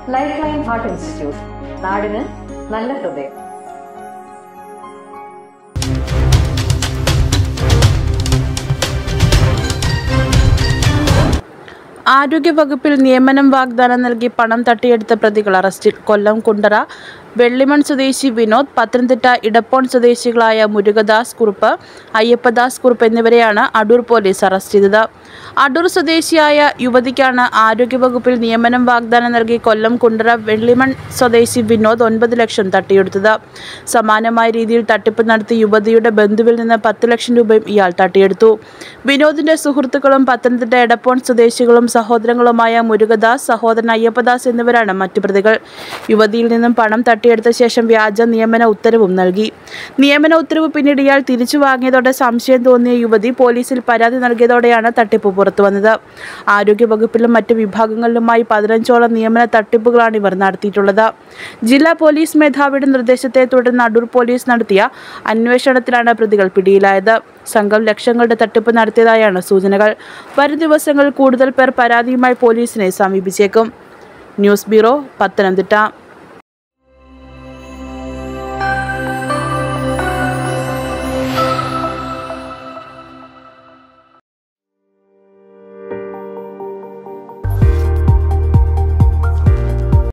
Life line heart institute, നാടിന് നല്ല ഹൃദയം. ആരോഗ്യവകുപ്പിൽ നിയമനം വാഗ്ദാനം നൽകി പണം തട്ടിയെടുത്ത പ്രതികൾ അറസ്റ്റിൽ. കൊല്ലം കുണ്ടറ വെള്ളിമൺ സ്വദേശി വിനോദ്, പത്തനംതിട്ട ഇടപ്പോൺ സ്വദേശികളായ മുരുകദാസ് കുറുപ്പ്, അയ്യപ്പദാസ് കുറുപ്പ് എന്നിവരെയാണ് അടൂർ പോലീസ് അറസ്റ്റ് ചെയ്തത്. അടൂർ സ്വദേശിയായ യുവതിക്കാണ് ആരോഗ്യവകുപ്പിൽ നിയമനം വാഗ്ദാനം നൽകി കൊല്ലം കുണ്ടറ വെള്ളിമൺ സ്വദേശി വിനോദ് 9 ലക്ഷം തട്ടിയെടുത്തത്. സമാനമായ രീതിയിൽ തട്ടിപ്പ് നടത്തി യുവതിയുടെ ബന്ധുവിൽ നിന്ന് 10 ലക്ഷം രൂപയും ഇയാൾ തട്ടിയെടുത്തു. വിനോദിന്റെ സുഹൃത്തുക്കളും പത്തനംതിട്ട എടപ്പോൺ സ്വദേശികളും സഹോദരങ്ങളുമായ മുരുകദാസ്, സഹോദരൻ അയ്യപ്പദാസ് എന്നിവരാണ് മറ്റു പ്രതികൾ. യുവതിയിൽ നിന്നും പണം തട്ടിയെടുത്ത ശേഷം വ്യാജ നിയമന ഉത്തരവും നൽകി. നിയമന ഉത്തരവ് പിന്നീട് ഇയാൾ തിരിച്ചു വാങ്ങിയതോടെ സംശയം തോന്നിയ യുവതി പോലീസിൽ പരാതി നൽകിയതോടെയാണ് തട്ടിപ്പ് പുറത്തുവന്നത്. ആരോഗ്യവകുപ്പിലും മറ്റ് വിഭാഗങ്ങളിലുമായി 15ഓളം നിയമന തട്ടിപ്പുകളാണ് ഇവർ നടത്തിയിട്ടുള്ളത്. ജില്ലാ പോലീസ് മേധാവിയുടെ നിർദ്ദേശത്തെ തുടർന്ന് അടൂർ പോലീസ് നടത്തിയ അന്വേഷണത്തിലാണ് പ്രതികൾ പിടിയിലായത്. സംഘം ലക്ഷങ്ങളുടെ തട്ടിപ്പ് നടത്തിയതായാണ് സൂചനകൾ. വരും ദിവസങ്ങളിൽ കൂടുതൽ പേർ പരാതിയുമായി പോലീസിനെ സമീപിച്ചേക്കും. News bureau, Pathanamthitta.